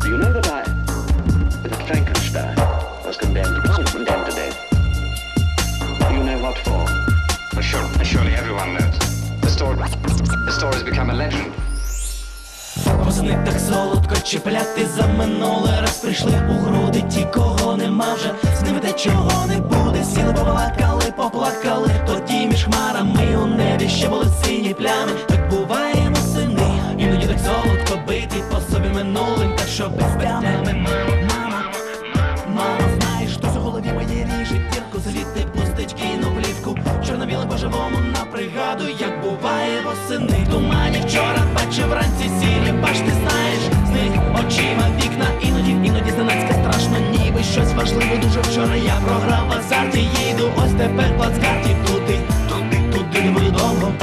You know that that Frankenstein was condemned to death. Do you know what for? Well, surely everyone knows. The story's become a legend. Восени так солодко чіпляти за минуле. Раз прийшли у груди ті, кого нема вже. З ними те, чого не буде. Сіли, побалакали, поплакали. Тоді між хмарами у небі ще були сині плями. Так буває восени. Іноді так солодко бити по собі минулим. Так що без тями. Мама, знаєш, хтось у голові моє ріже дірку. Звідти пустить кіно плівку. Чорно-біле по-живому на пригаду, як буває восени. Тумані вчора бачив вранці сірі башти, знаєш, з них очима вікна. Іноді зненацька страшно, ніби щось важливе. Дуже вчора я програв в азарті. Їду ось тепер плацкарті. Туди не буду довго.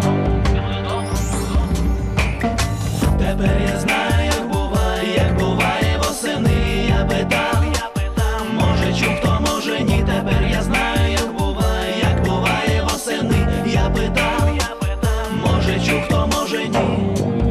Тепер я знаю, як буває восени. Я питав, може чув, хто, може ні. Тепер я знаю, як буває восени. Я питав, може чув, хто, може ні.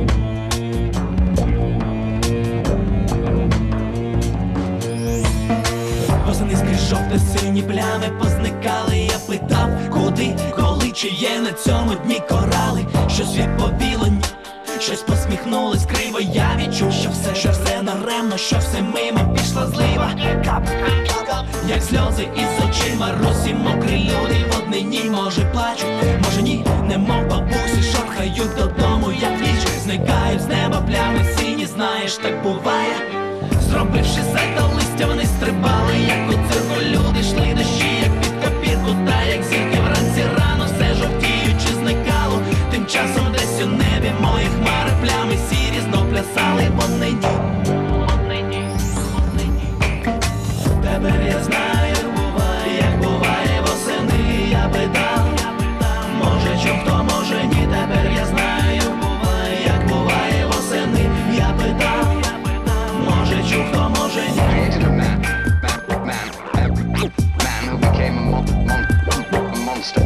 Восени скрізь жовто-сині плями позникали. Я питав, куди, коли, чи є на цьому дні корали. Щось відповіло ні. Щось посміхнулось криво, я відчув, що все наремно, що все мимо, пішла злива. Кап, як сльози із очима, русі мокрі люди в однині. Може плачуть, може ні, немов бабусі, шорхають додому, як ніч. Зникають з неба плями сині, знаєш, так буває. Зробивши сальто листя, вони стрибали, як у цирку. Люди йшли дощі, як під копірку. Та як зірки вранці рано, все жовтіючи зникало. Тим часом десь у небі мої хмари плями сірі знов плясали. Вони ні. Тепер я знаю, як буває восени. Я питав, може чув, хто, може ні. Тепер я знаю, як буває восени. Я питав, може чув, хто, може ні. Created a man who became a monster.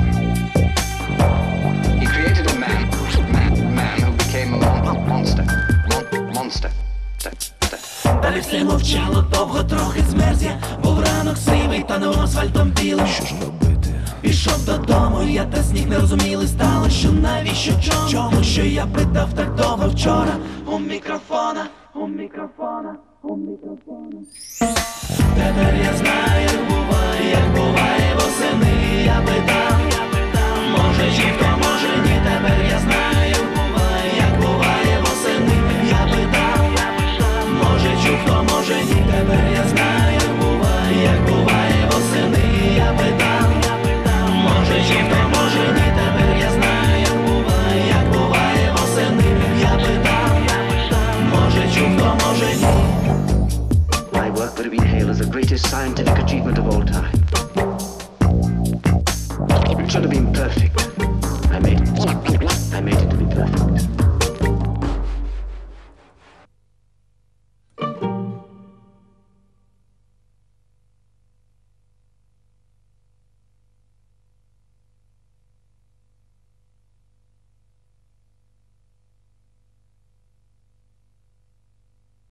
He created a man who became a monster. Далі все мовчало довго, трохи змерз я. Був ранок сивий, та не асфальтом білим. Що ж робити? Пішов додому, я та сніг не розуміли стало, що навіщо, чому, що я питав так довго вчора. У мікрофона. Тепер я знаю, як буває восени. Я питав, може жінка, може ні. Тепер я знаю, як буває восени. Я питав, може чув, хто, може ні. Тепер я знаю, як буває восени. Я питав, може жінка, може ні. Тепер я знаю, як буває восени. Я питав, може чув, хто, може ні. My work would have been hailed as the greatest scientific achievement of all time. It should have been perfect.